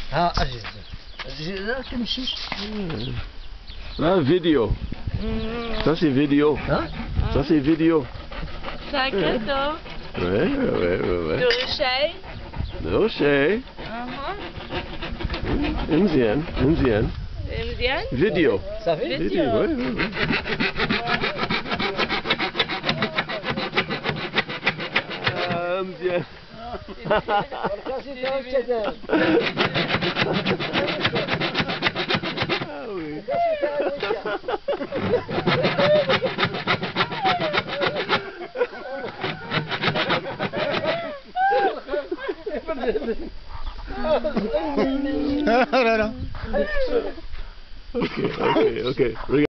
ها أجي لا تمشيش. لا فيديو. Ça c'est vidéo. Hein? Ça c'est vidéo. C'est un cadeau. Ouais. De Rochelle. روشي. مزيان. مزيان. فيديو. صافي؟ فيديو. وي. مزيان. Okay.